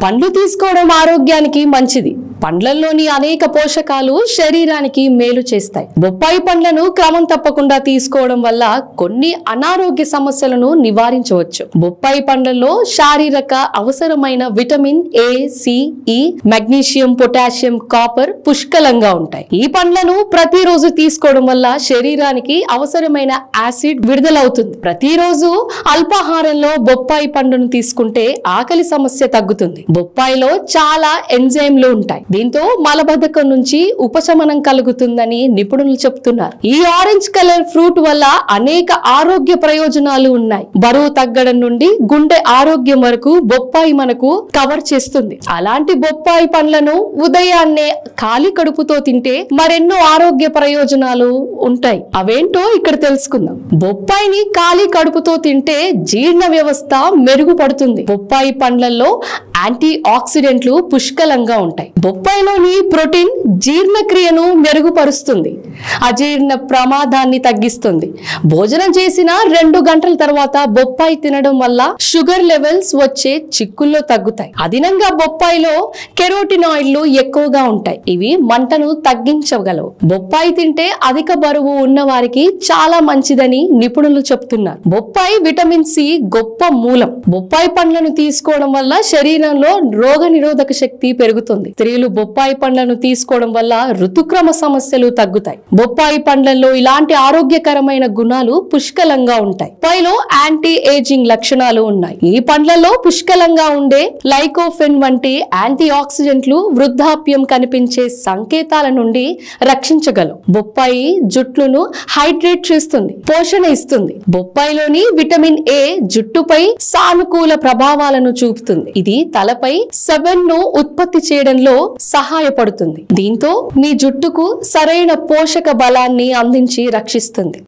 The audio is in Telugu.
పండ్లు తీసుకోవడం ఆరోగ్యానికి మంచిది. పండ్లలోని అనేక పోషకాలు శరీరానికి మేలు చేస్తాయి. బొప్పాయి పండ్లను క్రమం తప్పకుండా తీసుకోవడం వల్ల కొన్ని అనారోగ్య సమస్యలను నివారించవచ్చు. బొప్పాయి పండ్లలో శారీరక అవసరమైన vitamin A, C, E, magnesium, potassium, copper పుష్కలంగా ఉంటాయి. ఈ పండ్లను ప్రతిరోజు తీసుకోవడం వల్ల శరీరానికి అవసరమైన యాసిడ్ విడుదలవుతుంది. ప్రతిరోజు అల్పాహారంలో బొప్పాయి పండును తీసుకుంటే ఆకలి సమస్య తగ్గుతుంది. బొప్పాయిలో చాలా ఎంజైమ్లు ఉంటాయి. దీంతో మలబద్ధకం నుంచి ఉపశమనం కలుగుతుందని నిపుణులు చెప్తున్నారు. ఈ ఆరెంజ్ కలర్ ఫ్రూట్ వల్ల అనేక ఆరోగ్య ప్రయోజనాలు ఉన్నాయి. బరువు తగ్గడం నుండి గుండె ఆరోగ్యం వరకు బొప్పాయి మనకు కవర్ చేస్తుంది. అలాంటి బొప్పాయి పండ్లను ఉదయాన్నే ఖాళీ కడుపుతో తింటే మరెన్నో ఆరోగ్య ప్రయోజనాలు ఉంటాయి. అవేంటో ఇక్కడ తెలుసుకుందాం. బొప్పాయిని ఖాళీ కడుపుతో తింటే జీర్ణ వ్యవస్థ మెరుగుపడుతుంది. బొప్పాయి పండ్లలో యాంటీ ఆక్సిడెంట్లు పుష్కలంగా ఉంటాయి. బొప్పాయిలోని ప్రోటీన్ జీర్ణక్రియను మెరుగుపరుస్తుంది, అజీర్ణ ప్రమాదాన్ని తగ్గిస్తుంది. భోజనం చేసిన 2 గంటల తర్వాత బొప్పాయి తినడం వల్ల షుగర్ లెవెల్స్ వచ్చే చిక్కుల్లో తగ్గుతాయి. అదనంగా బొప్పాయిలో కెరోటినాయిడ్లు ఎక్కువగా ఉంటాయి. ఇవి మంటను తగ్గించగలవు. బొప్పాయి తింటే అధిక బరువు ఉన్న వారికి చాలా మంచిదని నిపుణులు చెప్తున్నారు. బొప్పాయి విటమిన్ సి గొప్ప మూలం. బొప్పాయి పండ్లను తీసుకోవడం వల్ల శరీరంలో రోగ నిరోధక శక్తి పెరుగుతుంది. స్త్రీలు బొప్పాయి పండ్లను తీసుకోవడం వల్ల ఋతుక్రమ సమస్యలు తగ్గుతాయి. బొప్పాయి పండ్లలో ఇలాంటి ఆరోగ్యకరమైన గుణాలు పుష్కలంగా ఉంటాయి. పైలో యాంటీ ఏజింగ్ లక్షణాలు ఉన్నాయి. ఈ పండ్లలో పుష్కలంగా ఉండే లైకోఫెన్ వంటి యాంటీ ఆక్సిడెంట్లు వృద్ధాప్యం కనిపించే సంకేతాల నుండి రక్షించగలవు. బొప్పాయి జుట్టును హైడ్రేట్ చేస్తుంది, పోషణ ఇస్తుంది. బొప్పాయిలోని విటమిన్ ఏ జుట్టుపై సానుకూల ప్రభావాలను చూపుతుంది. ఇది తలపై సెబెన్ను ఉత్పత్తి చేయడంలో సహాయపడుతుంది. దీంతో మీ జుట్టుకు సరైన పోషక బలాన్ని అందించి రక్షిస్తుంది.